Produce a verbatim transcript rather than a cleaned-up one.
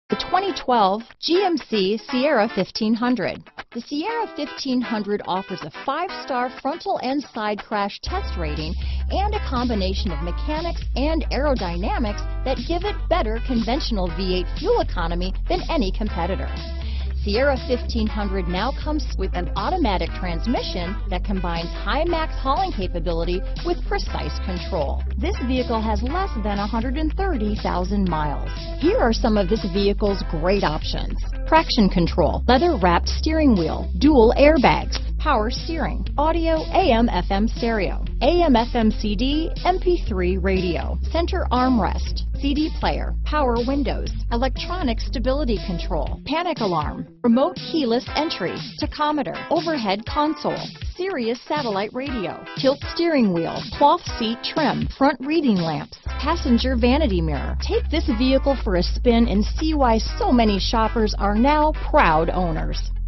The twenty twelve G M C Sierra fifteen hundred. The Sierra fifteen hundred offers a five-star frontal and side crash test rating and a combination of mechanics and aerodynamics that give it better conventional V eight fuel economy than any competitor. Sierra fifteen hundred now comes with an automatic transmission that combines high max hauling capability with precise control. This vehicle has less than one hundred thirty thousand miles. Here are some of this vehicle's great options: traction control, leather-wrapped steering wheel, dual airbags, power steering, audio A M F M stereo, A M F M C D, M P three radio, center armrest, C D player, power windows, electronic stability control, panic alarm, remote keyless entry, tachometer, overhead console, Sirius satellite radio, tilt steering wheel, cloth seat trim, front reading lamps, passenger vanity mirror. Take this vehicle for a spin and see why so many shoppers are now proud owners.